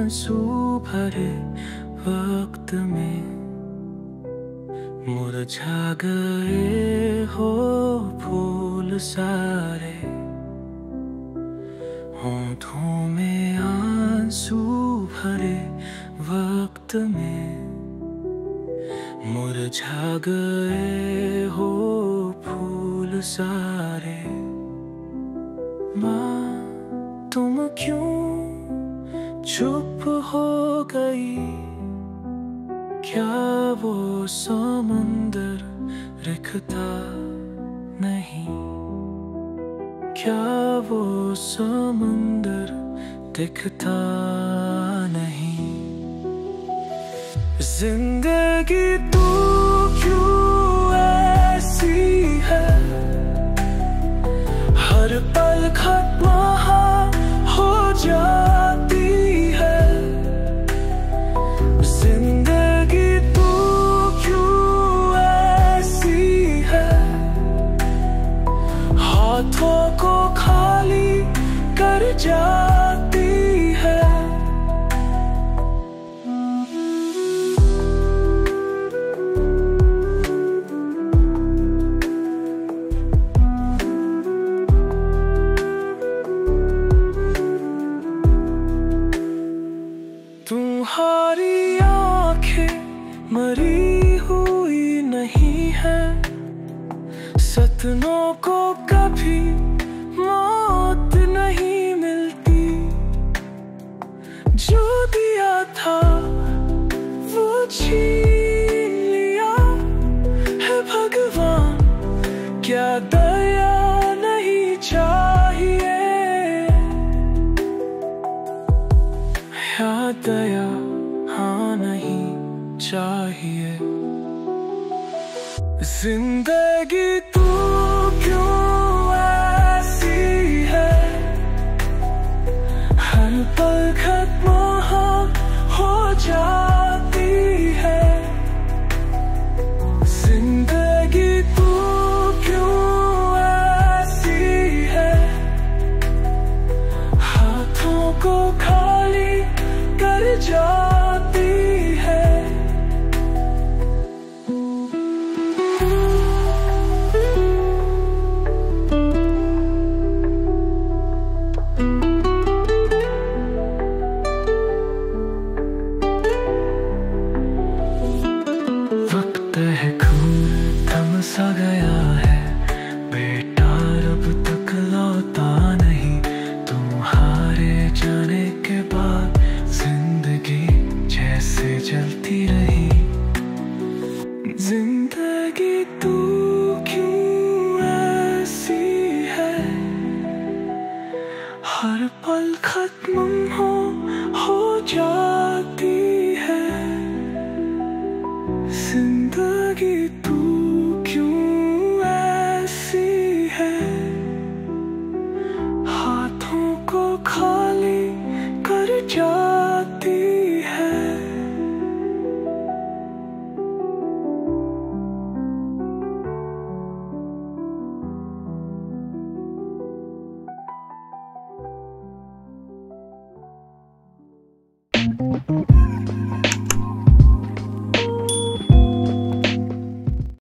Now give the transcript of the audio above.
आंसू भरे वक्त में मुरझा गए हो फूल सारे। होंठों में आंसू भरे वक्त में मुरझा गए हो फूल सारे। माँ तुम क्यों चुप हो गई? क्या वो समंदर दिखता नहीं? क्या वो समंदर दिखता नहीं? जिंदगी तू क्यों ऐसी है? हर पल खत्म हो जाती है। जिंदगी तू क्यों ऐसी है? हाथों को खाली कर जाती है। तुम्हारी आंखें मरी हुई नहीं है। सपनों को कभी मौत नहीं मिलती। जो दिया था वो छीन लिया है भगवान। क्या दया नहीं चाहिए? या दया हाँ नहीं चाहिए। जिंदगी तू क्यों ऐसी है? हर पल खत्म हो जाती है। जिंदगी तू क्यों ऐसी है? हाथों को खाली कर जाती है। वक्त है खून थम सा गया है। बेटा अब तक लौटा नहीं। तुम्हारे जाने के बाद जिंदगी जैसे चलती रही। जिंदगी तू क्यों ऐसी है? हर पल खत्म हो जाती है। जिंदगी तू क्यों ऐसी है? हाथों को खाली कर जाती है।